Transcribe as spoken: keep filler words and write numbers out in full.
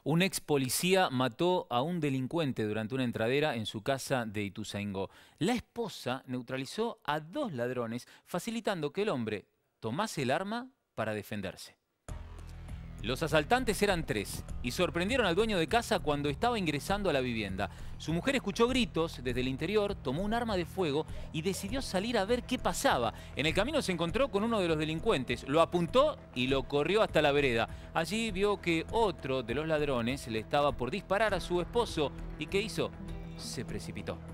Un ex policía mató a un delincuente durante una entradera en su casa de Ituzaingó. La esposa neutralizó a dos ladrones, facilitando que el hombre tomase el arma para defenderse. Los asaltantes eran tres y sorprendieron al dueño de casa cuando estaba ingresando a la vivienda. Su mujer escuchó gritos desde el interior, tomó un arma de fuego y decidió salir a ver qué pasaba. En el camino se encontró con uno de los delincuentes, lo apuntó y lo corrió hasta la vereda. Allí vio que otro de los ladrones le estaba por disparar a su esposo y ¿qué hizo? Se precipitó.